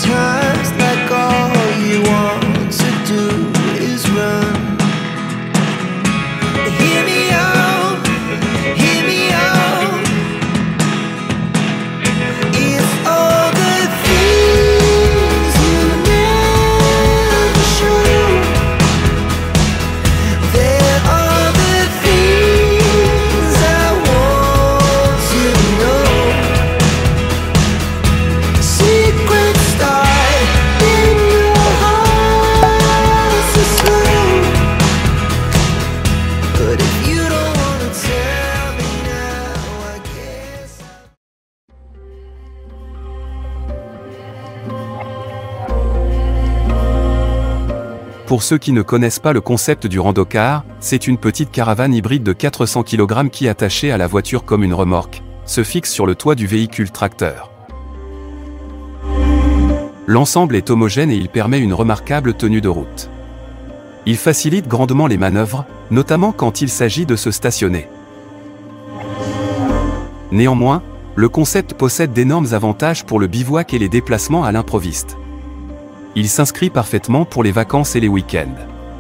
Sometimes like all you want to do is run. Hear me out, hear me out. It's all the things you never show. There are the things I want to know. Secret start in your heart so slow. But if you don't wanna tell me now, I guess. Pour ceux qui ne connaissent pas le concept du rando-car, c'est une petite caravane hybride de 400 kg qui, attachée à la voiture comme une remorque, se fixe sur le toit du véhicule tracteur. L'ensemble est homogène et il permet une remarquable tenue de route. Il facilite grandement les manœuvres, notamment quand il s'agit de se stationner. Néanmoins, le concept possède d'énormes avantages pour le bivouac et les déplacements à l'improviste. Il s'inscrit parfaitement pour les vacances et les week-ends.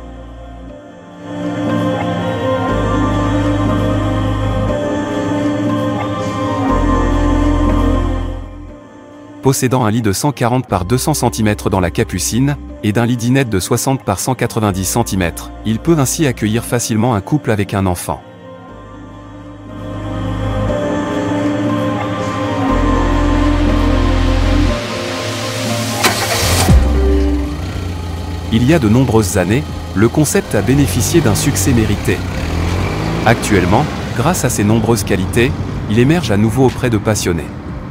Possédant un lit de 140 par 200 cm dans la capucine, et d'un lit dinette de 60 par 190 cm, il peut ainsi accueillir facilement un couple avec un enfant. Il y a de nombreuses années, le concept a bénéficié d'un succès mérité. Actuellement, grâce à ses nombreuses qualités, il émerge à nouveau auprès de passionnés.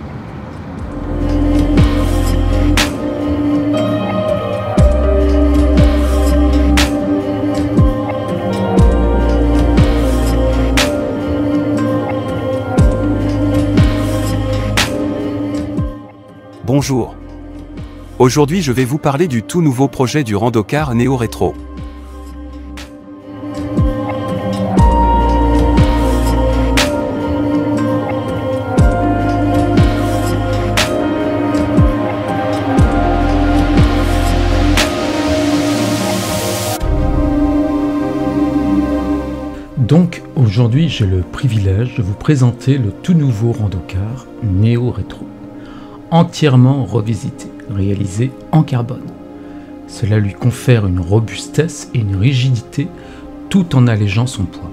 Bonjour. Aujourd'hui je vais vous parler du tout nouveau projet du rando-car Neo Retro. Donc aujourd'hui j'ai le privilège de vous présenter le tout nouveau rando-car Neo Retro, entièrement revisité, réalisé en carbone. Cela lui confère une robustesse et une rigidité tout en allégeant son poids.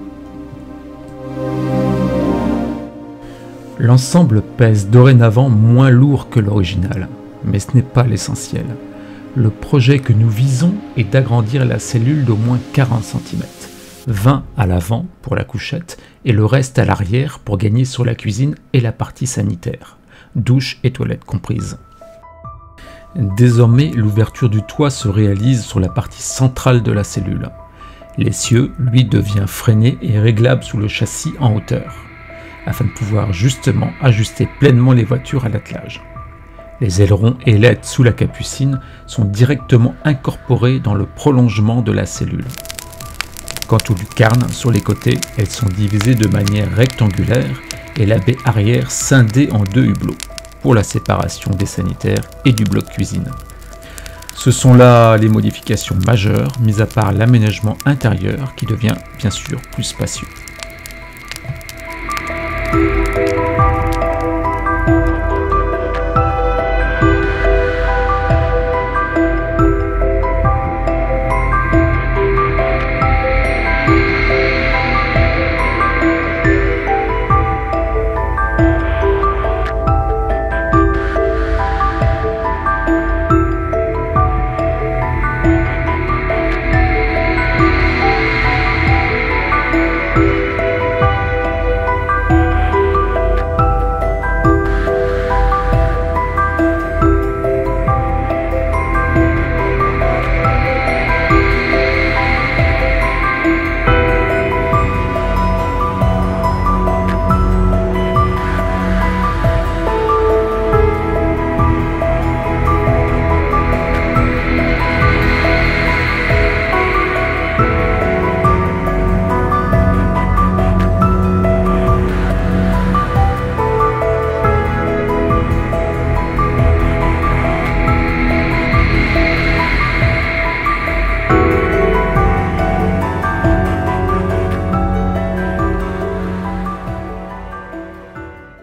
L'ensemble pèse dorénavant moins lourd que l'original, mais ce n'est pas l'essentiel. Le projet que nous visons est d'agrandir la cellule d'au moins 40 cm, 20 à l'avant pour la couchette et le reste à l'arrière pour gagner sur la cuisine et la partie sanitaire, douche et toilettes comprises. Désormais, l'ouverture du toit se réalise sur la partie centrale de la cellule. L'essieu, lui, devient freiné et réglable sous le châssis en hauteur, afin de pouvoir justement ajuster pleinement les voitures à l'attelage. Les ailerons et l'ailes sous la capucine sont directement incorporés dans le prolongement de la cellule. Quant aux lucarnes sur les côtés, elles sont divisées de manière rectangulaire et la baie arrière scindée en deux hublots pour la séparation des sanitaires et du bloc cuisine. Ce sont là les modifications majeures, mis à part l'aménagement intérieur qui devient bien sûr plus spacieux.